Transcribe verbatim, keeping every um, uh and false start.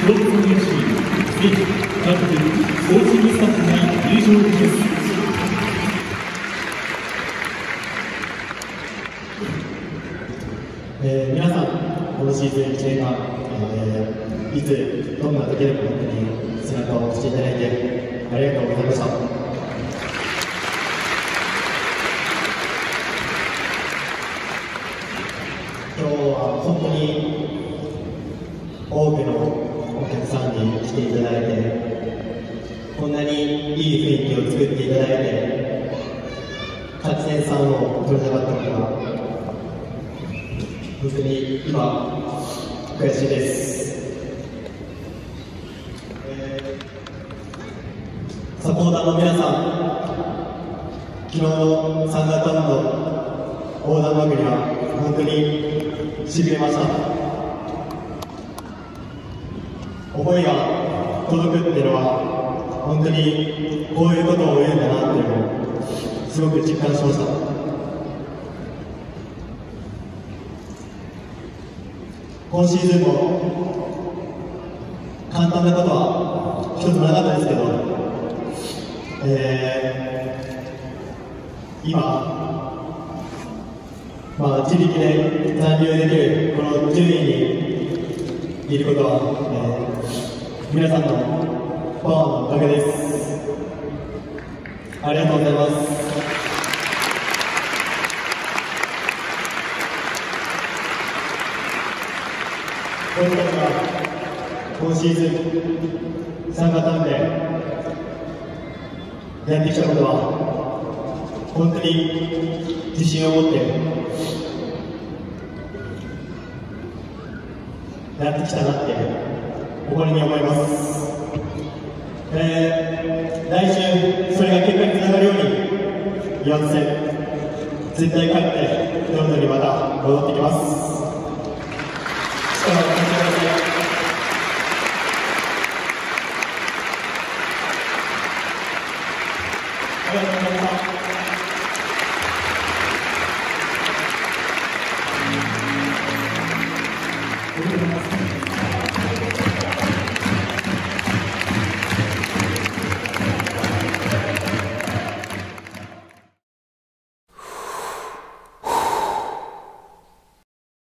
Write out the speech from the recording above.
動物の練習、選手、監督、コーチングスタッフが入場です。 えー、皆さん、今シーズンいちねんかん、えー、いつ、どんな時でも本当に背中を押していただいてありがとうございました。今日は本当に多くのお客さんに来ていただいて、こんなにいい雰囲気を作っていただいて、勝ち点さんを取れなかったことが本当に今、悔しいです。えー、サポーターの皆さん、昨日のサンダータウンの横断幕には本当にしびれました。思いが届くっていうのは、本当にこういうことを言うんだなっていうのをすごく実感しました。今シーズンも簡単なことは一つもなかったですけど、えー、今、まあ、自力で残留できるこの順位にいることは、えー、皆さんのパワーのおかげです。ありがとうございます。僕たちが今シーズンサンガタウンでやってきたことは本当に自信を持ってやってきたなって誇りに思います。えー、来週それが結果につながるようによん戦絶対勝ってロンドンにまた戻ってきます。力を